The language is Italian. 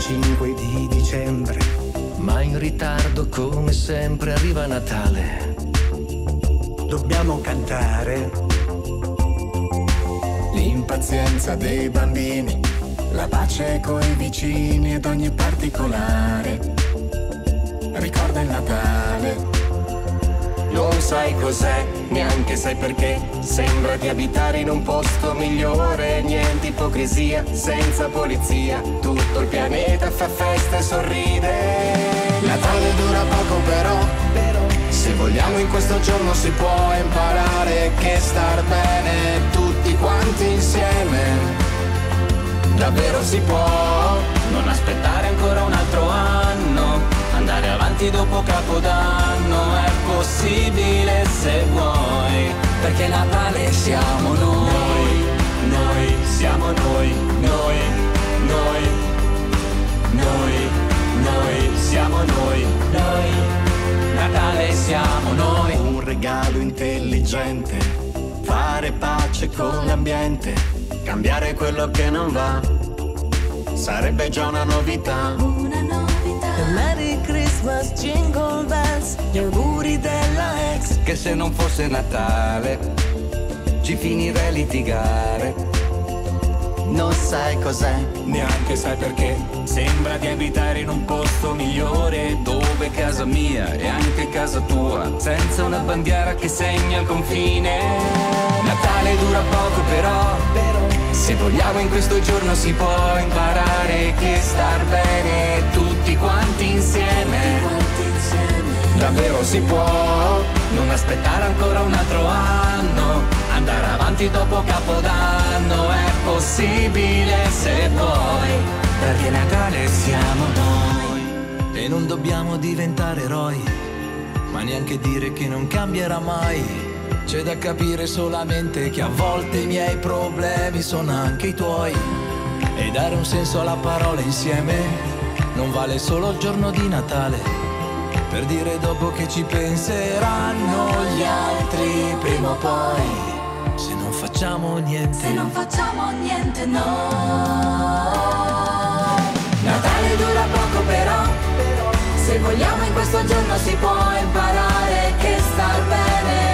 25 di dicembre, ma in ritardo come sempre arriva Natale. Dobbiamo cantare l'impazienza dei bambini, la pace coi vicini ed ogni particolare ricorda il Natale. Non sai cos'è, neanche sai perché, sembra di abitare in un posto migliore. Niente ipocrisia, senza polizia, tutto il pianeta fa festa e sorride. Natale dura poco però, se vogliamo in questo giorno si può imparare che star bene tutti quanti insieme davvero si può. Non aspettare ancora un altro anno, andare avanti dopo Capodanno. È possibile se vuoi, perché Natale siamo noi. Noi siamo noi, noi, noi, noi, noi siamo noi, noi. Natale siamo noi. Un regalo intelligente, fare pace con l'ambiente, cambiare quello che non va, sarebbe già una novità. Una novità. Merry Christmas, Jingle Bells, gli auguri della ex. Che se non fosse Natale ci finirei a litigare. Non sai cos'è, Neanche sai perché, sembra di abitare in un posto migliore, dove casa mia e anche casa tua, senza una bandiera che segna il confine. Natale dura poco però, se vogliamo in questo giorno si può imparare che star bene tutti quanti insieme davvero si può. Non aspettare ancora un altro anno, andare avanti dopo Capodanno. È possibile se vuoi, perché Natale siamo noi. E non dobbiamo diventare eroi, ma neanche dire che non cambierà mai. C'è da capire solamente che a volte i miei problemi sono anche i tuoi, e dare un senso alla parola insieme non vale solo il giorno di Natale, per dire dopo che ci penseranno gli altri prima o poi, se non facciamo niente. Se non facciamo niente noi. Natale dura poco però, Se vogliamo in questo giorno si può imparare che star bene